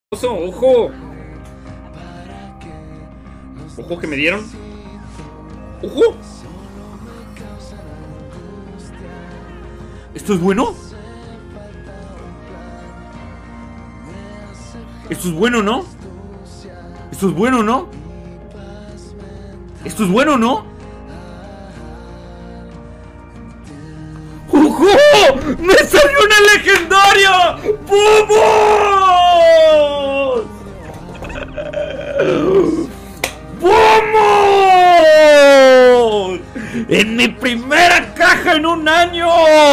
¡Ojo! ¡Ojo que me dieron! ¡Ojo! ¿Esto es bueno? Esto es bueno, ¿no? Esto es bueno, ¿no? Esto es bueno, ¿no? ¡Ojo! ¡Me salió una legendaria! ¡Vamos! ¡Vamos! ¡En mi primera caja en un año!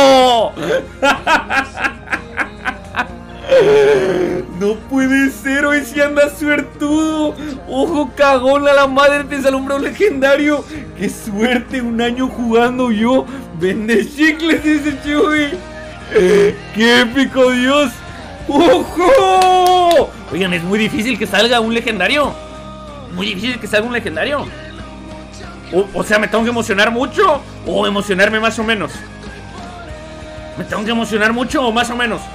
No puede ser, hoy sí anda suertudo. Ojo, cagón, a la madre, te salió un legendario. Qué suerte, un año jugando yo. Vende chicles, dice Chuy. Qué épico, Dios. ¡Ojo! Oigan, es muy difícil que salga un legendario. Muy difícil que salga un legendario. O sea, ¿me tengo que emocionar mucho o emocionarme más o menos? ¿Me tengo que emocionar mucho o más o menos?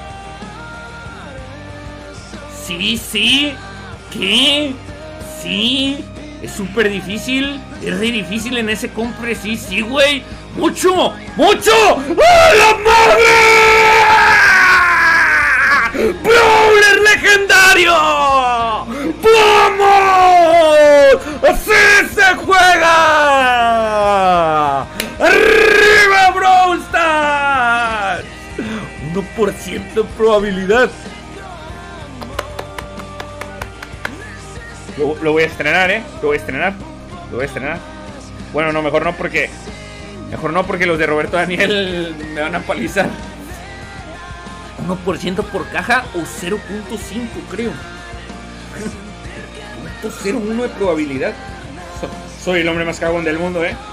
Sí. ¿Qué? Sí. Es súper difícil. Es re difícil en ese compre. Sí, güey. ¡Mucho! ¡A la madre! ¡Brawler legendario! ¡Vamos! ¡Así se juega! ¡Arriba, Brawl Stars! 1% de probabilidad. Lo voy a estrenar, Lo voy a estrenar. Bueno, no, mejor no porque los de Roberto Daniel me van a palizar. 1% por caja o 0.5, creo. 0.01 de probabilidad. Soy el hombre más cagón del mundo,